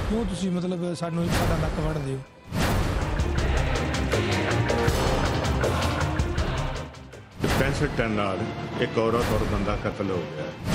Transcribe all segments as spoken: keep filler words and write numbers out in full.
क्यों तुसी मतलब सानू साडा नक वढ़दे हो। पैंसठ टन नाल एक औरत और बंदा कत्ल हो गया है।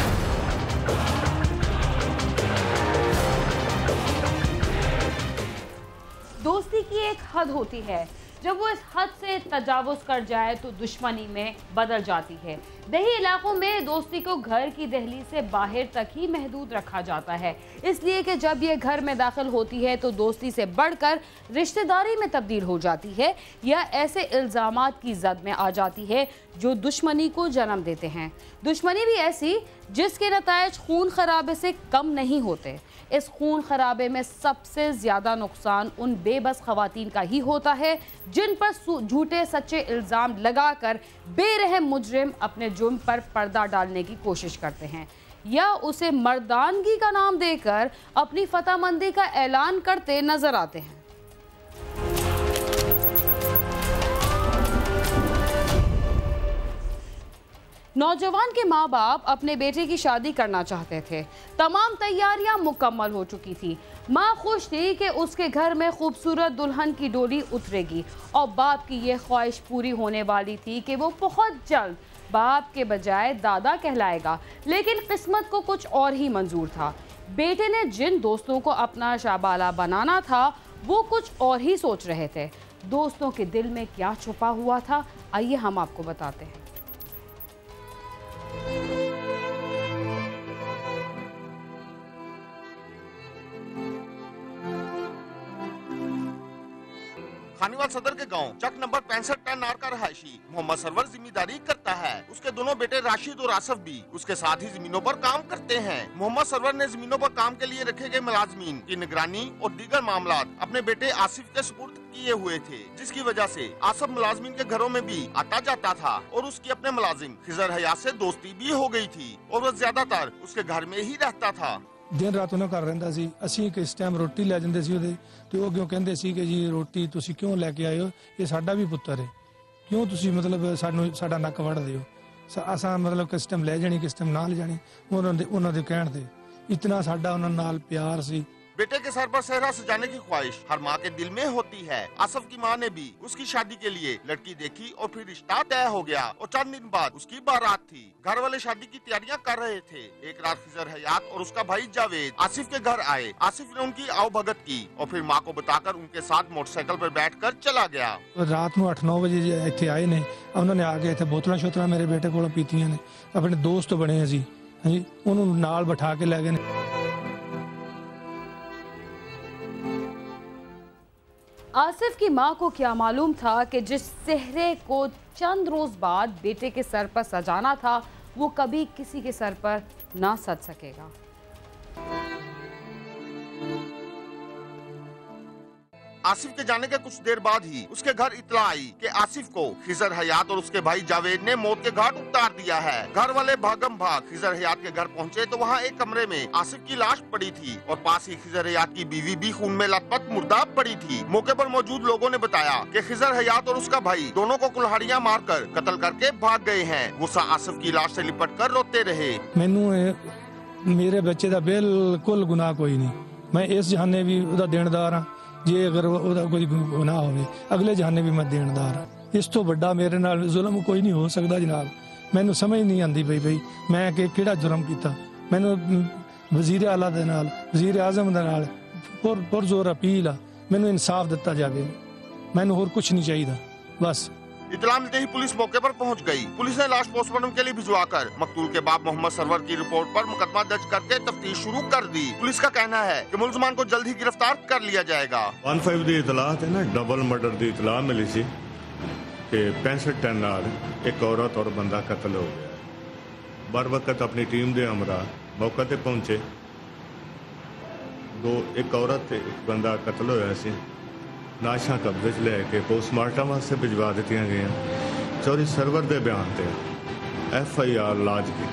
दोस्ती की एक हद होती है, जब वो इस हद से तजावुज कर जाए तो दुश्मनी में बदल जाती है। दही इलाकों में दोस्ती को घर की दहलीज से बाहर तक ही महदूद रखा जाता है, इसलिए कि जब ये घर में दाखिल होती है तो दोस्ती से बढ़कर रिश्तेदारी में तब्दील हो जाती है या ऐसे इल्ज़ामात की जद में आ जाती है जो दुश्मनी को जन्म देते हैं। दुश्मनी भी ऐसी जिसके नतायज खून खराबे से कम नहीं होते। इस खून खराबे में सबसे ज़्यादा नुकसान उन बेबस खवातीन का ही होता है जिन पर झूठे सच्चे इल्ज़ाम लगाकर बेरहम मुजरिम अपने जुर्म पर पर्दा डालने की कोशिश करते हैं या उसे मर्दानगी का नाम देकर अपनी फतहमंदी का ऐलान करते नजर आते हैं। नौजवान के माँ बाप अपने बेटे की शादी करना चाहते थे। तमाम तैयारियां मुकम्मल हो चुकी थी। माँ खुश थी कि उसके घर में खूबसूरत दुल्हन की डोली उतरेगी और बाप की यह ख्वाहिश पूरी होने वाली थी कि वो बहुत जल्द बाप के बजाय दादा कहलाएगा। लेकिन किस्मत को कुछ और ही मंजूर था। बेटे ने जिन दोस्तों को अपना शाबाला बनाना था वो कुछ और ही सोच रहे थे। दोस्तों के दिल में क्या छुपा हुआ था, आइए हम आपको बताते हैं। खानीवाल सदर के गांव चक नंबर पैंसठ टन नार का रहायशी मोहम्मद सरवर जिम्मेदारी करता है। उसके दोनों बेटे राशिद और आसफ भी उसके साथ ही जमीनों पर काम करते हैं। मोहम्मद सरवर ने जमीनों पर काम के लिए रखे गए मुलाजमीन की निगरानी और दीगर मामलात अपने बेटे आसिफ के सुपुर्द किए हुए थे, जिसकी वजह से आसफ मुलाजमीन के घरों में भी आता जाता था और उसकी अपने मुलाजिम खिजर हयात से दोस्ती भी हो गई थी और वह ज्यादातर उसके घर में ही रहता था। दिन रात ਉਹਨਾਂ ਘਰ ਰਹਿੰਦਾ ਸੀ। ਅਸੀਂ ਕਿਸ ਟਾਈਮ ਰੋਟੀ ਲੈ ਜਾਂਦੇ ਸੀ ਉਹਦੇ ਤੇ ਉਹ ਕਿਉਂ ਕਹਿੰਦੇ ਸੀ ਕਿ ਜੀ ਰੋਟੀ ਤੁਸੀਂ ਕਿਉਂ ਲੈ ਕੇ ਆਏ ਹੋ, ਇਹ ਸਾਡਾ ਵੀ ਪੁੱਤਰ ਹੈ, ਕਿਉਂ ਤੁਸੀਂ ਮਤਲਬ ਸਾਨੂੰ ਸਾਡਾ ਨੱਕ ਵੜਦੇ ਹੋ। ਅਸਾਂ ਮਤਲਬ ਕਿਸ ਟਾਈਮ ਲੈ ਜਾਣੀ ਕਿਸ ਟਾਈਮ ਨਾ ਲੈ ਜਾਣੀ ਉਹਨਾਂ ਦੇ ਉਹਨਾਂ ਦੇ ਕਹਿਣ ਤੇ ਇਤਨਾ ਸਾਡਾ ਉਹਨਾਂ ਨਾਲ ਪਿਆਰ ਸੀ। बेटे के सर पर सेहरा सजाने की ख्वाहिश हर माँ के दिल में होती है। आसफ की माँ ने भी उसकी शादी के लिए लड़की देखी और फिर रिश्ता तय हो गया और चंद दिन बाद उसकी बारात थी। घर वाले शादी की तैयारियां कर रहे थे। एक रात खिजर हयात और उसका भाई जावेद आसिफ के घर आए। आसिफ ने उनकी आओ भगत की और फिर माँ को बताकर उनके साथ मोटरसाइकिल पर बैठकर चला गया। रात ਨੂੰ ਅੱਠ ਨੌ ਵਜੇ ਇੱਥੇ ਆਏ ਨੇ। ਉਹਨਾਂ ਨੇ ਆ ਕੇ ਇੱਥੇ ਬੋਤਲਾਂ ਸ਼ੋਤਲਾਂ ਮੇਰੇ ਬੇਟੇ ਕੋਲੋਂ ਪੀਤੀਆਂ ਨੇ। ਆਪਣੇ ਦੋਸਤ ਬਣੇ ਅਸੀਂ, ਹਾਂਜੀ, ਉਹਨੂੰ ਨਾਲ ਬਿਠਾ ਕੇ ਲੈ ਗਏ ਨੇ। आसिफ की मां को क्या मालूम था कि जिस सेहरे को चंद रोज बाद बेटे के सर पर सजाना था वो कभी किसी के सर पर ना सज सकेगा। आसिफ के जाने के कुछ देर बाद ही उसके घर इतला आई कि आसिफ को खिजर हयात और उसके भाई जावेद ने मौत के घाट उतार दिया है। घर वाले भागम भाग खिजर हयात के घर पहुंचे तो वहां एक कमरे में आसिफ की लाश पड़ी थी और पास ही खिजर हयात की बीवी भी खून में लथपथ मुर्दा पड़ी थी। मौके पर मौजूद लोगों ने बताया कि खिजर हयात और उसका भाई दोनों को कुल्हाड़ियां मारकर कत्ल करके भाग गए हैं। गुस्सा आसिफ की लाश से लिपट कर रोते रहे। मैनू मेरे बच्चे का बिल्कुल गुनाह कोई नहीं। मैं इस जहाने भी ਉਹਦਾ ਦੇਣਦਾਰ ਹਾਂ। ਜੇ ਅਗਰ ਉਹਦਾ ਕੋਈ ਗੁਨਾਹ ਹੋਵੇ ਅਗਲੇ ਜਹਾਨੇ ਵੀ ਮੈਂ ਦੇਣਦਾਰ ਹਾਂ। ਇਸ ਤੋਂ ਵੱਡਾ ਮੇਰੇ ਨਾਲ ਜ਼ੁਲਮ ਕੋਈ ਨਹੀਂ ਹੋ ਸਕਦਾ ਜਨਾਬ। ਮੈਨੂੰ ਸਮਝ ਨਹੀਂ ਆਉਂਦੀ ਬਈ ਬਈ ਮੈਂ ਕਿ ਕਿਹੜਾ ਜੁਰਮ ਕੀਤਾ। ਮੈਨੂੰ ਵਜ਼ੀਰ ਆਲਾ ਦੇ ਨਾਲ ਵਜ਼ੀਰ ਆਜ਼ਮ ਦੇ ਨਾਲ ਪੁਰ ਪੁਰਜ਼ੋਰ ਅਪੀਲ ਆ, ਮੈਨੂੰ ਇਨਸਾਫ ਦਿੱਤਾ ਜਾਵੇ। ਮੈਨੂੰ ਹੋਰ ਕੁਝ ਨਹੀਂ ਚਾਹੀਦਾ बस। इतला मिलते ही पुलिस मौके पर पहुंच गई। पुलिस ने लाश पोस्टमार्टम के लिए भिजवाकर मकतूल के बाप मोहम्मद सरवर की रिपोर्ट पर मुकदमा दर्ज करके तफ्तीश शुरू कर दी। पुलिस का कहना है कि मुलजमान को जल्द ही गिरफ्तार कर लिया जाएगा। वन फाइव की इतला है ना, डबल मर्डर की इतला मिली सी कि पैंसठ टन नाल एक औरत और बंदा कत्ल हो गया। बर वक्त अपनी टीम के हमरा मौके पर पहुंचे। दो एक औरत एक बंदा कत्ल होया सी। लाशां कब्जे च लैके पोस्टमार्टम वास्ते भिजवा दित्तियां गईयां। चौधरी सरवर के बयान से एफ आई आर लाज की।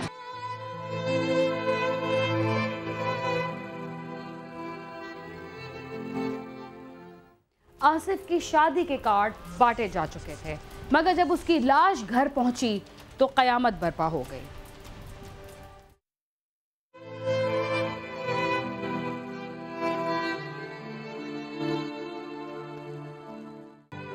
आसिफ की शादी के कार्ड बांटे जा चुके थे, मगर जब उसकी लाश घर पहुंची तो कयामत बर्पा हो गई।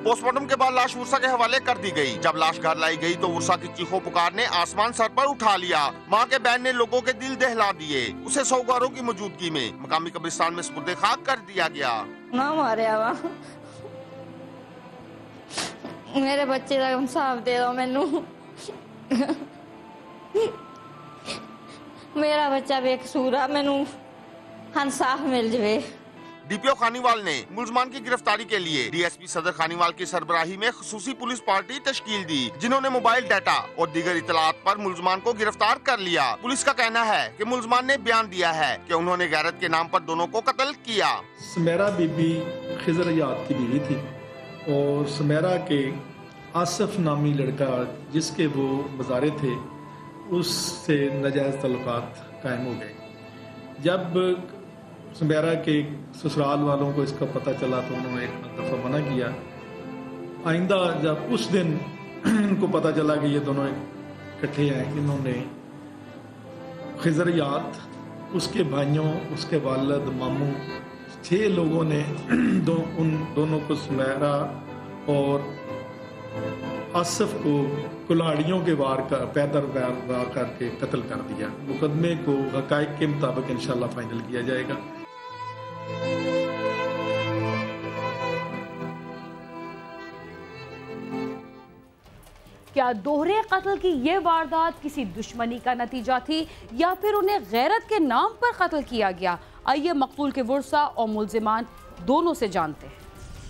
पोस्टमार्टम के बाद लाश उर्सा के हवाले कर दी गई। जब लाश घर लाई गई तो उर्सा की चीखों पुकार ने आसमान सर पर उठा लिया। मां के बयान ने लोगों के दिल दहला दिए। उसे सौगारों की मौजूदगी में मकामी कब्रिस्तान में सुपुर्दे खाक कर दिया गया। ना मारिया वा मेरे बच्चे का इंसाफ दे दो मैनू मेरा बच्चा बेकसूर है, मैनू इंसाफ मिल जाए। डीपीओ खानीवाल ने मुलजमान की गिरफ्तारी के लिए डीएसपी सदर खानीवाल की सरबराही में खुसूसी पुलिस पार्टी तश्कील दी, जिन्होंने मोबाइल डाटा और दीगर इतलात पर मुलजमान को गिरफ्तार कर लिया। पुलिस का कहना है कि मुलजमान ने बयान दिया है कि उन्होंने गैरत के नाम पर दोनों को कत्ल किया। सुमेरा बीबी खिजर याद की बीवी थी और सुमेरा के आसिफ नामी लड़का जिसके वो मज़ारे थे उससे नाजायज़ तल्लुकात कायम हो गए। जब सुमेरा के ससुराल वालों को इसका पता चला तो उन्होंने एक दफ़ा मना किया। आइंदा जब उस दिन इनको पता चला कि ये दोनों इकट्ठे हैं, इन्होंने खिजर याद, उसके भाइयों, उसके वालिद, मामू, छः लोगों ने दो उन दोनों को सुमेरा और आसिफ को कुल्हाड़ियों के वार का पैदल वार करके कत्ल कर दिया। मुकदमे को हकायक के मुताबिक इंशाल्लाह फाइनल किया जाएगा। क्या दोहरे कत्ल की ये वारदात किसी दुश्मनी का नतीजा थी या फिर उन्हें गैरत के नाम पर कत्ल किया गया? आइए मकतूल के वर्सा और मुल्जिमान दोनों से जानते हैं।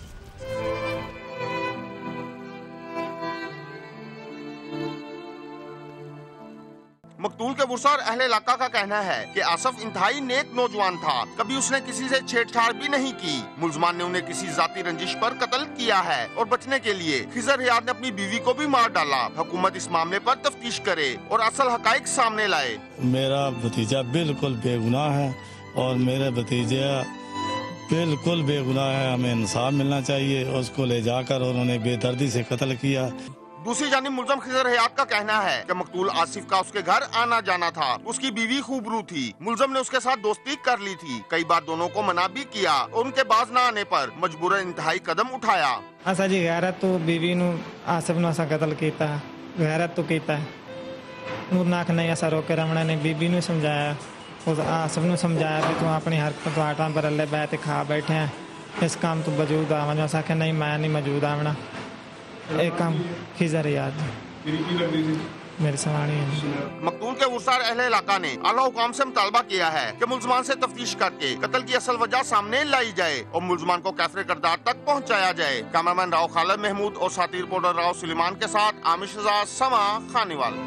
मकतूल के वर्सा और अहले इलाका का कहना है कि आसिफ इंतहाई नेक नौजवान था, कभी उसने किसी से छेड़छाड़ भी नहीं की। मुलजमान ने उन्हें किसी जाती रंजिश पर कत्ल किया है और बचने के लिए खिजर याद ने अपनी बीवी को भी मार डाला। हुकूमत इस मामले पर तफ्तीश करे और असल हकाइक सामने लाए। मेरा भतीजा बिल्कुल बेगुनाह है और मेरे भतीजा बिल्कुल बेगुनाह है। हमें इंसाफ मिलना चाहिए। उसको ले जाकर उन्होंने बेदर्दी से कत्ल किया। दूसरी जानिब मुलजम खिजर हयात का कहना है कि मकतूल आसिफ का उसके घर आना जाना था। उसकी बीवी खूबरू थी। मुलजम ने उसके साथ दोस्ती कर ली थी। कई बार दोनों को मना भी किया और उनके बाज न आने पर मजबूरन इंतहाई कदम उठाया। असा जी गैरत तो बीवी नू आसिफ नू असा कत्ल किया, गैरत तो किया। नूरनाक नहीं असा रोके रमणा ने बीबी नू समझाया, उस आसिफ नू समझाया कि तू अपनी हरकत तो आटा पर अल्ले बैठ खा बैठे हैं, इस काम तो मौजूद आवन। असा के नहीं मैं नहीं मौजूद आवना। एक काम खिजर याद मेरे सवानी है। मकतूल के वर्सार अहले इलाका ने आला हुकाम से मुतालबा किया है कि मुलजमान से तफ्तीश करके कत्ल की असल वजह सामने लाई जाए और मुलजमान को कैफरे करदार तक पहुंचाया जाए। कैमरामैन राव खालिद महमूद और साथी रिपोर्टर राव सुलेमान के साथ आमिश आजाद, समा, खानीवाल।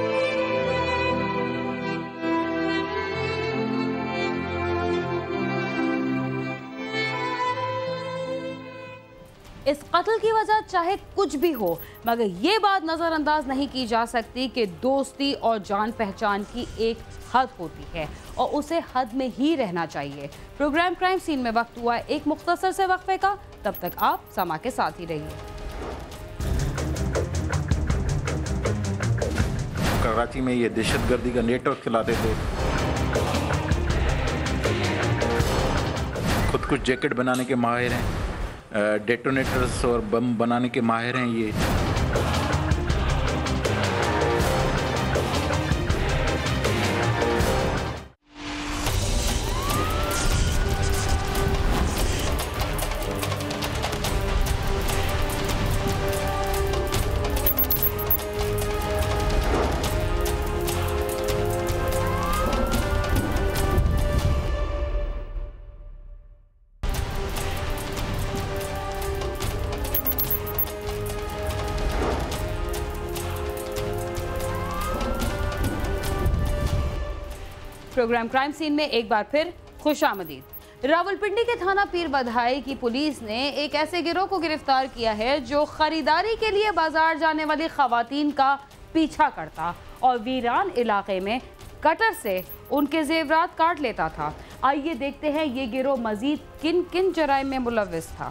इस कत्ल की वजह चाहे कुछ भी हो, मगर ये बात नज़रअंदाज नहीं की जा सकती कि दोस्ती और जान पहचान की एक हद होती है और उसे हद में ही रहना चाहिए। प्रोग्राम क्राइम सीन में वक्त हुआ एक मुख्तसर से वक्फे का। तब तक आप समा के साथ ही रहिए। कराची में ये दहशतगर्दी का नेटवर्क चलाते थे। खुद कुछ जैकेट बनाने के माहिर हैं, डेटोनेटर्स और बम बनाने के माहिर हैं ये। प्रोग्राम क्राइम सीन में एक बार फिर खुशामदीद। रावलपिंडी के थाना पीर बधाई की पुलिस ने एक ऐसे गिरोह को गिरफ्तार किया है जो खरीदारी के लिए बाजार जाने वाली खवातीन का पीछा करता और वीरान इलाके में कटर से उनके जेवरात काट लेता था। आइए देखते हैं ये गिरोह मजीद किन किन जराइम में मुलव्विस था।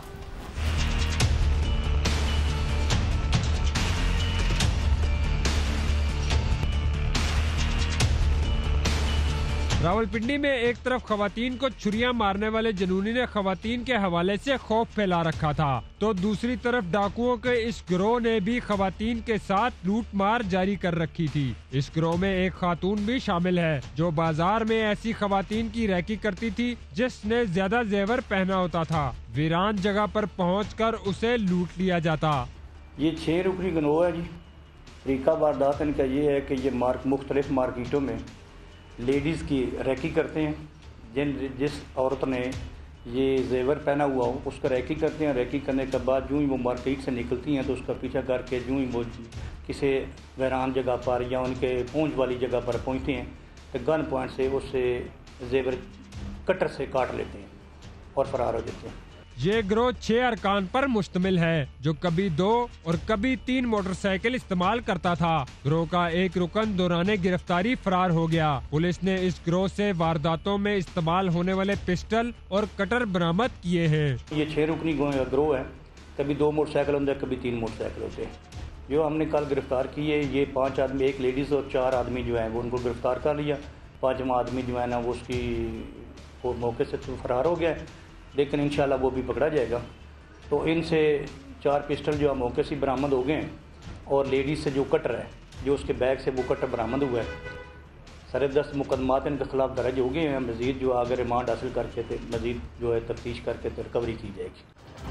रावलपिंडी में एक तरफ खवातीन को छुरियां मारने वाले जुनूनी ने खवातीन के हवाले से खौफ फैला रखा था, तो दूसरी तरफ डाकुओं के इस गिरोह ने भी खवातीन के साथ लूट मार जारी कर रखी थी। इस गिरोह में एक खातून भी शामिल है जो बाजार में ऐसी खवातीन की रैकी करती थी जिसने ज्यादा जेवर पहना होता था। वीरान जगह पर पहुंचकर उसे लूट लिया जाता। ये छह रुकनी गिरोह है जी। तरीका वारदात इनका ये है कि ये मार्क मुख्तलिफ मार्केटों में लेडीज़ की रैकी करते हैं। जिन जिस औरत ने ये जेवर पहना हुआ हो उसका रैकी करते हैं। रैकी करने के बाद यूँ ही वो मार्केट से निकलती हैं तो उसका पीछा करके यूँ ही वो किसी वैरान जगह पर या उनके पहुँच वाली जगह पर पहुँचते हैं तो गन पॉइंट से उससे जेवर कटर से काट लेते हैं और फरार हो जाते हैं। ये गिरोह छह अरकान पर मुश्तमिल है जो कभी दो और कभी तीन मोटरसाइकिल इस्तेमाल करता था। गिरोह का एक रुकन दौराने गिरफ्तारी फरार हो गया। पुलिस ने इस गिरोह से वारदातों में इस्तेमाल होने वाले पिस्टल और कटर बरामद किए हैं। ये छह रुकनी गिरोह है, कभी दो मोटरसाइकिल होते हैं, कभी तीन मोटरसाइकिल होते हैं। जो हमने कल गिरफ्तार किए ये पाँच आदमी, एक लेडीज़ और चार आदमी जो है वो उनको गिरफ्तार कर लिया। पाँचवा आदमी जो है ना वो उसकी वो मौके से तो फरार हो गया है, लेकिन इंशाल्लाह वो भी पकड़ा जाएगा। तो इनसे चार पिस्टल जो है मौके से बरामद हो गए हैं और लेडीज़ से जो कटर है जो उसके बैग से वो कटर बरामद हुआ है। सारे दस मुकदमात इनके खिलाफ दर्ज हो गए हैं। मज़ीद जो अगर रिमांड हासिल करके तो मज़ीद जो है तफ्तीश करके तो रिकवरी की जाएगी।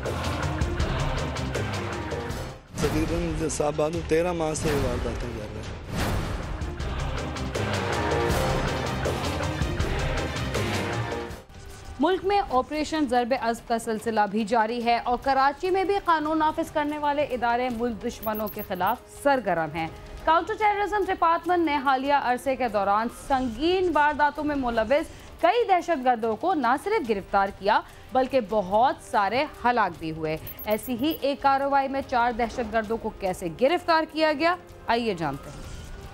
तकरीबन साहब तेरह माह से वारदातें कर रहे हैं। मुल्क में ऑपरेशन ज़र्ब-ए-अज़्ब का सिलसिला भी जारी है और कराची में भी कानून नाफिज करने वाले इदारे मुल्क दुश्मनों के खिलाफ सरगर्म हैं। काउंटर टेररिज्म डिपार्टमेंट ने हालिया अरसे के दौरान संगीन वारदातों में मुलविस कई दहशतगर्दों को न सिर्फ गिरफ्तार किया बल्कि बहुत सारे हलाक भी हुए। ऐसी ही एक कार्रवाई में चार दहशतगर्दों को कैसे गिरफ्तार किया गया, आइए जानते हैं।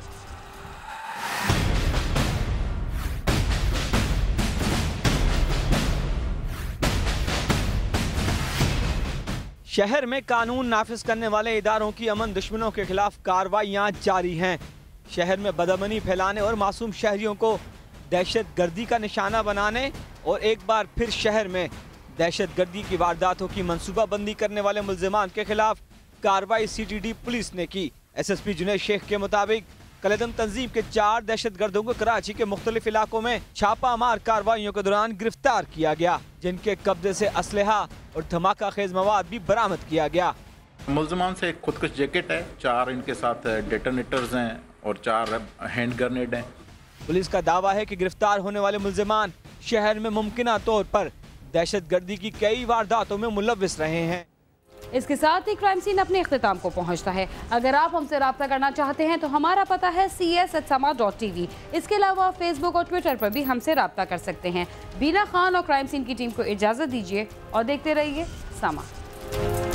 शहर में कानून नाफिज करने वाले इदारों की अमन दुश्मनों के खिलाफ कार्रवाइयाँ जारी हैं। शहर में बदअमनी फैलाने और मासूम शहरियों को दहशत गर्दी का निशाना बनाने और एक बार फिर शहर में दहशत गर्दी की वारदातों की मनसूबाबंदी करने वाले मुल्जिमान के खिलाफ कार्रवाई सी टी डी पुलिस ने की। S S P Junaid Shaikh के मुताबिक कलदम तंजीम के चार दहशत गर्दों को कराची के मुख्तलिफ इलाकों में छापा मार कार्रवाइयों के दौरान गिरफ्तार किया गया, जिनके कब्जे से असलहा और धमाका खेज मवाद भी बरामद किया गया। मुल्जिमान से एक खुदकुश जैकेट है, चार इनके साथ डेटोनेटर्स हैं और चार हैंड ग्रेनेड हैं। पुलिस का दावा है कि गिरफ्तार होने वाले मुल्जिमान शहर में मुमकिना तौर पर दहशत गर्दी की कई वारदातों में मुलविस रहे हैं। इसके साथ ही क्राइम सीन अपने इख्तिताम को पहुंचता है। अगर आप हमसे रब्ता करना चाहते हैं तो हमारा पता है C S at Samaa dot T V. इसके अलावा फेसबुक और ट्विटर पर भी हमसे रब्ता कर सकते हैं। बीना खान और क्राइम सीन की टीम को इजाज़त दीजिए और देखते रहिए समा।